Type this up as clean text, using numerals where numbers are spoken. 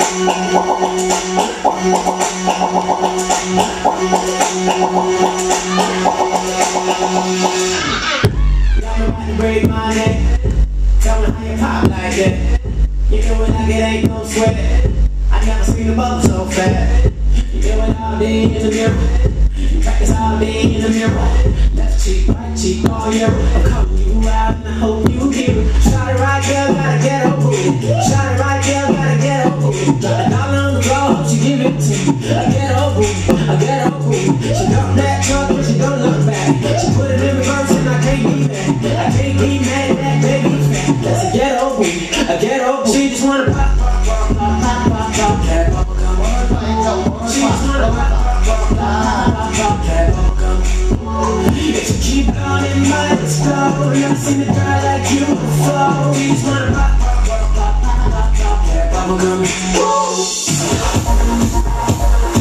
Break my neck. Tell me how you pop like that. You know when I get ain't no sweat. I never seen a bubble so fat. You do it all day in the mirror. You practice all day in the mirror. Left cheek, right cheek, all year. I'm calling you out and I hope you hear it. Shot it right, girl, gotta get over it. Shot it right, girl, gotta get over it. Got a dollar on the floor, hope she give it to me. I get over it, I get over it. She got that truck, but she don't look back. She put it in reverse and I can't be mad. I can't be mad at that baby fat. That's a get over it, I get over it. She just wanna pop, pop, pop, pop, pop, pop, pop, cat bubble gum. She just wanna pop, pop, pop, pop, pop, pop, cat bubble gum. If you keep going, it might explode. Never seen a girl like you before. She just wanna pop, pop, pop, pop, pop, pop, cat bubble gum.